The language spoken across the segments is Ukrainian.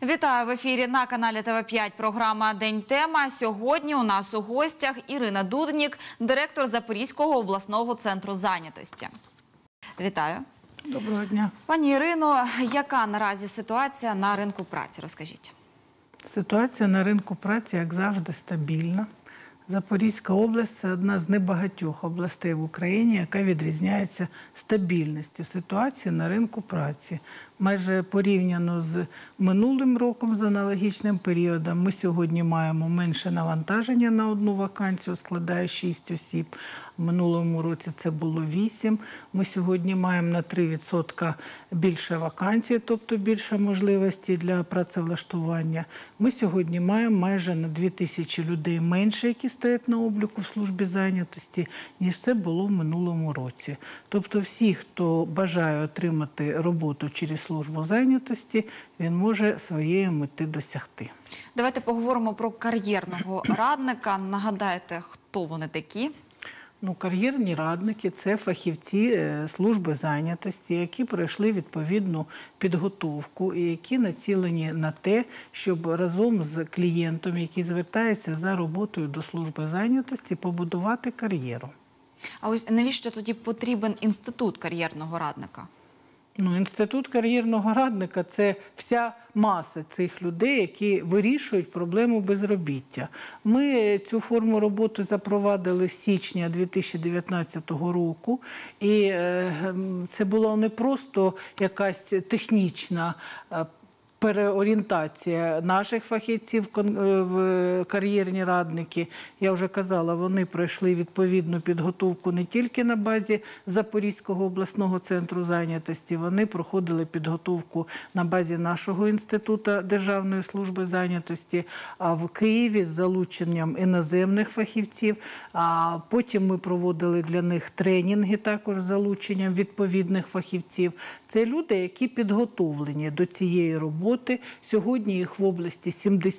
Вітаю в ефірі на каналі ТВ5 програма «День тема». Сьогодні у нас у гостях Ірина Дуднік, директор Запорізького обласного центру зайнятості. Вітаю. Доброго дня. Пані Ірино, яка наразі ситуація на ринку праці? Розкажіть. Ситуація на ринку праці, як завжди, стабільна. Запорізька область – це одна з небагатьох областей в Україні, яка відрізняється стабільністю ситуації на ринку праці. Майже порівняно з минулим роком, з аналогічним періодом, ми сьогодні маємо менше навантаження на одну вакансію, складає 6 осіб. В минулому році це було 8. Ми сьогодні маємо на 3% більше вакансій, тобто більше можливостей для працевлаштування. Ми сьогодні маємо майже на 2000 людей менше, які стоять на обліку в службі зайнятості, ніж це було в минулому році. Тобто всі, хто бажає отримати роботу через службу зайнятості, він може своєї мети досягти. Давайте поговоримо про кар'єрного радника. Нагадайте, хто вони такі? Кар'єрні радники – це фахівці служби зайнятості, які пройшли відповідну підготовку і які націлені на те, щоб разом з клієнтом, який звертається за роботою до служби зайнятості, побудувати кар'єру. А ось навіщо тоді потрібен інститут кар'єрного радника? Інститут кар'єрного радника – це вся маса цих людей, які вирішують проблему безробіття. Ми цю форму роботи запровадили з січня 2019 року, і це була не просто якась технічна переорієнтація наших фахівців в кар'єрні радники. Я вже казала, вони пройшли відповідну підготовку не тільки на базі Запорізького обласного центру зайнятості, вони проходили підготовку на базі нашого інституту Державної служби зайнятості, а в Києві з залученням іноземних фахівців. А потім ми проводили для них тренінги також з залученням відповідних фахівців. Це люди, які підготовлені до цієї роботи. Сьогодні їх в області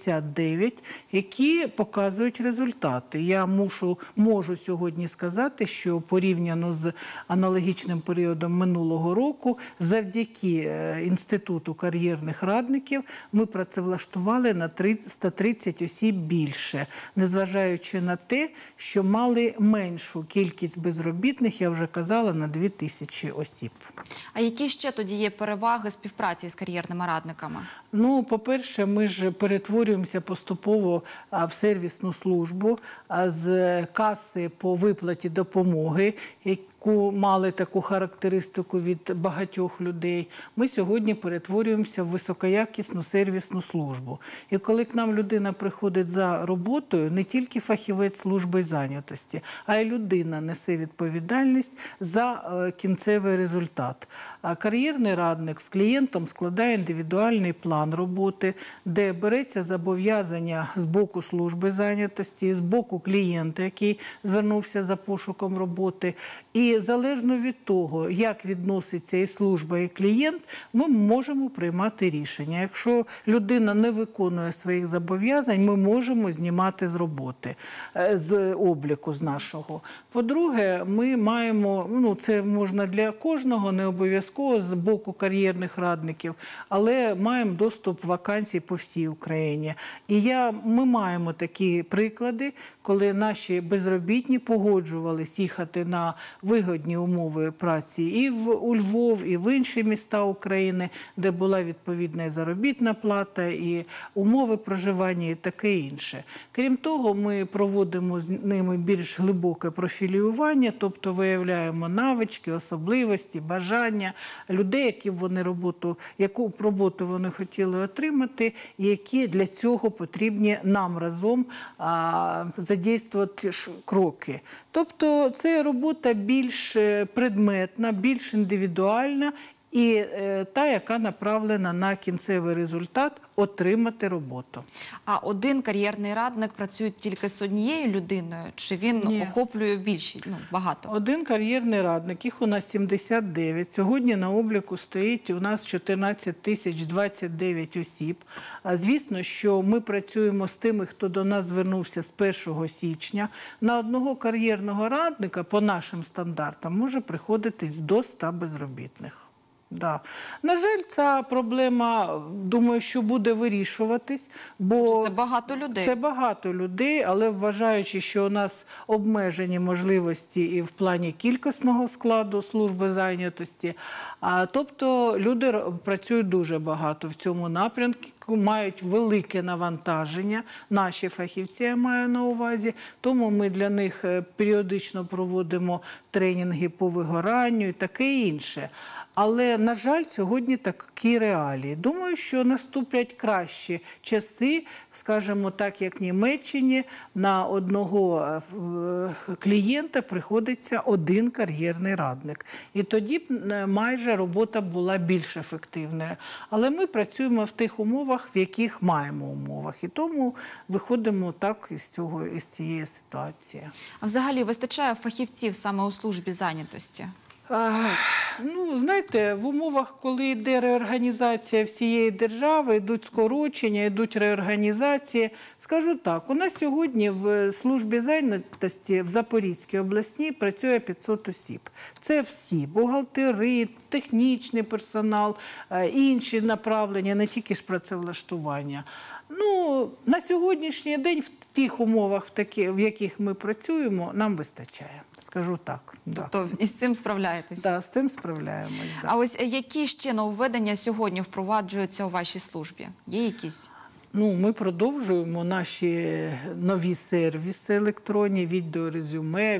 79, які показують результати. Я можу сьогодні сказати, що порівняно з аналогічним періодом минулого року, завдяки Інституту кар'єрних радників ми працевлаштували на 330 осіб більше, незважаючи на те, що мали меншу кількість безробітних, я вже казала, на 2000 осіб. А які ще тоді є переваги співпраці з кар'єрними радниками? По-перше, ми ж перетворюємося поступово в сервісну службу з каси по виплаті допомоги, яку мали таку характеристику від багатьох людей. Ми сьогодні перетворюємося в високоякісну сервісну службу. І коли к нам людина приходить за роботою, не тільки фахівець служби зайнятості, а й людина несе відповідальність за кінцевий результат. Кар'єрний радник з клієнтом складає індивідуальний план роботи, де береться зобов'язання з боку служби зайнятості, з боку клієнта, який звернувся за пошуком роботи. І залежно від того, як відноситься і служба, і клієнт, ми можемо приймати рішення. Якщо людина не виконує своїх зобов'язань, ми можемо знімати з роботи, з обліку з нашого. По-друге, ми маємо, це можна для кожного, не обов'язково з боку кар'єрних радників, але маємо доступ вакансій по всій Україні. І ми маємо такі приклади, коли наші безробітні погоджувались їхати на вигодні умови праці і у Львов, і в інші міста України, де була відповідна заробітна плата, і умови проживання, і таке інше. Крім того, ми проводимо з ними більш глибоке профілювання, тобто виявляємо навички, особливості, бажання людей, яку роботу вони хотіли отримати, і які для цього потрібні нам разом задействувати кроки. Тобто це робота більш предметна, більш індивідуальна і та, яка направлена на кінцевий результат – отримати роботу. А один кар'єрний радник працює тільки з однією людиною? Чи він охоплює багато? Один кар'єрний радник, їх у нас 79. Сьогодні на обліку стоїть у нас 14 029 осіб. Звісно, що ми працюємо з тими, хто до нас звернувся з 1 січня. На одного кар'єрного радника, по нашим стандартам, може приходитись до 100 безробітних. Да. На жаль, ця проблема, думаю, що буде вирішуватись, бо Це багато людей. Це багато людей, але вважаючи, що у нас обмежені можливості і в плані кількісного складу служби зайнятості, тобто люди працюють дуже багато в цьому напрямку, мають велике навантаження, наші фахівці, я маю на увазі, тому ми для них періодично проводимо тренінги по вигоранню і таке інше. Але, на жаль, сьогодні такі реалії. Думаю, що наступлять кращі часи, скажімо так, як в Німеччині, на одного клієнта приходиться один кар'єрний радник. І тоді майже робота була більш ефективною. Але ми працюємо в тих умовах, в яких маємо умовах. І тому виходимо так із цієї ситуації. А взагалі вистачає фахівців саме у службі зайнятості? Ну, знаєте, в умовах, коли йде реорганізація всієї держави, йдуть скорочення, йдуть реорганізації, скажу так, у нас сьогодні в службі зайнятості в Запорізькій обласній працює 500 осіб. Це всі – бухгалтери, технічний персонал, інші направлення, не тільки ж працевлаштування. Ну, на сьогоднішній день в тих умовах, в яких ми працюємо, нам вистачає, скажу так. Тобто із цим справляєтесь? Так, з цим справляємось. Да. А ось які ще нововведення сьогодні впроваджуються у вашій службі? Є якісь? Ну, ми продовжуємо наші нові сервіси електронні, відеорезюме,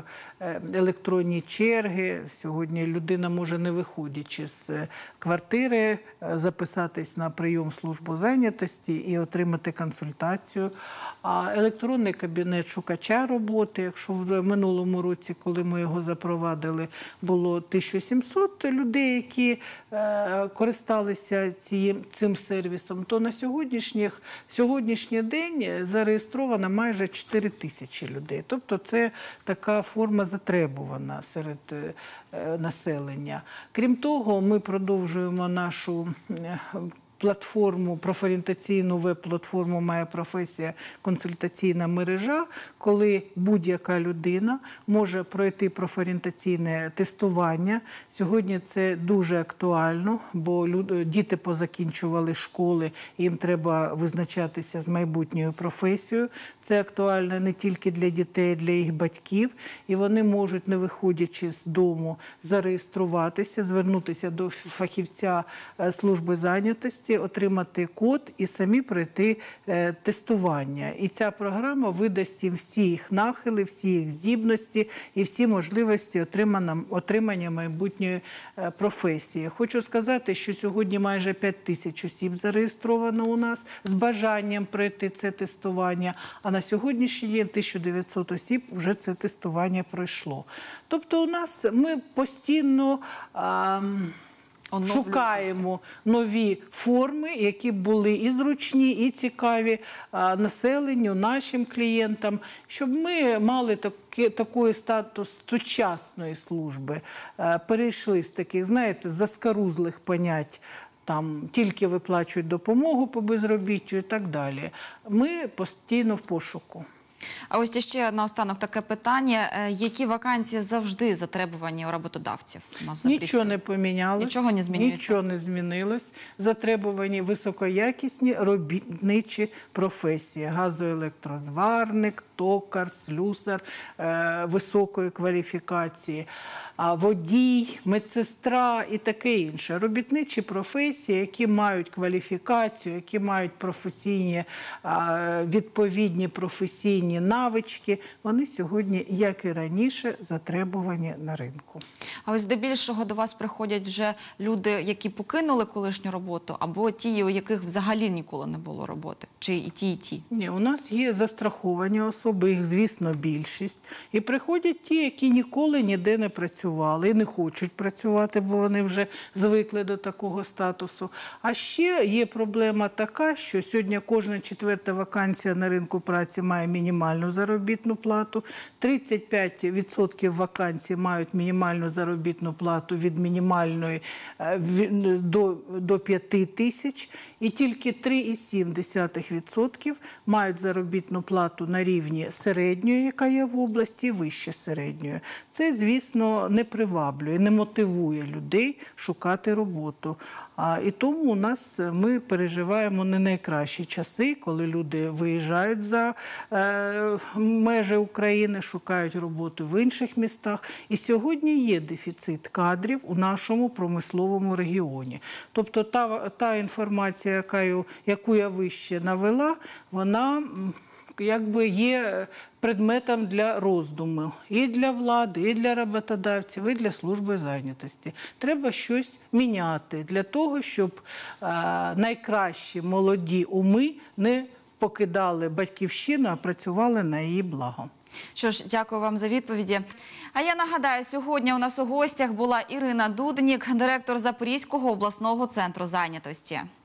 електронні черги. Сьогодні людина може, не виходячи з квартири, записатись на прийом в службу зайнятості і отримати консультацію. А електронний кабінет шукача роботи, якщо в минулому році, коли ми його запровадили, було 1700 людей, які користалися цим сервісом, то на сьогоднішній день зареєстровано майже 4000 людей. Тобто це така форма затребувана серед населення. Крім того, ми продовжуємо нашу платформу, профорієнтаційну веб-платформу «Моя професія. Консультаційна мережа», коли будь-яка людина може пройти профорієнтаційне тестування. Сьогодні це дуже актуально, бо діти позакінчували школи, їм треба визначатися з майбутньою професією. Це актуально не тільки для дітей, для їх батьків. І вони можуть, не виходячи з дому, зареєструватися, звернутися до фахівця служби зайнятості, отримати код і самі пройти тестування. І ця програма видасть їм всі їх нахили, всі їх здібності і всі можливості отримання майбутньої професії. Хочу сказати, що сьогодні майже 5000 осіб зареєстровано у нас з бажанням пройти це тестування, а на сьогоднішній день 1900 осіб вже це тестування пройшло. Тобто у нас ми постійно шукаємо нові форми, які були і зручні, і цікаві населенню, нашим клієнтам, щоб ми мали такий статус сучасної служби, перейшли з таких, знаєте, заскорузлих понять, там тільки виплачують допомогу по безробіттю і так далі. Ми постійно в пошуку. А ось ще наостанок таке питання. Які вакансії завжди затребувані у роботодавців? Нічого не помінялось. Нічого не змінюється? Нічого не змінилось. Затребувані високоякісні робітничі професії. Газоелектрозварник, токар, слюсар високої кваліфікації, водій, медсестра і таке інше. Робітничі професії, які мають кваліфікацію, які мають відповідні професійні навички, вони сьогодні, як і раніше, затребувані на ринку. А ось здебільшого до вас приходять вже люди, які покинули колишню роботу, або ті, у яких взагалі ніколи не було роботи? Чи і ті, і ті? Ні, у нас є застраховані особи, їх, звісно, більшість. І приходять ті, які ніколи ніде не працювали і не хочуть працювати, бо вони вже звикли до такого статусу. А ще є проблема така, що сьогодні кожна 4-та вакансія на ринку праці має мінімальну заробітну плату, 35% вакансій мають мінімальну заробітну плату від мінімальної до 5 тисяч. і тільки 3,7% мають заробітну плату на рівні середньої, яка є в області, і вище середньої. Це, звісно, не приваблює, не мотивує людей шукати роботу. І тому ми переживаємо не найкращі часи, коли люди виїжджають за межі України, шукають роботу в інших містах. І сьогодні є дефіцит кадрів у нашому промисловому регіоні. Тобто та інформація, яку я вище навела, вона якби є предметом для роздуму і для влади, і для роботодавців, і для служби зайнятості. Треба щось міняти для того, щоб найкращі молоді уми не покидали батьківщину, а працювали на її благо. Що ж, дякую вам за відповіді. А я нагадаю, сьогодні у нас у гостях була Ірина Дуднік, директор Запорізького обласного центру зайнятості.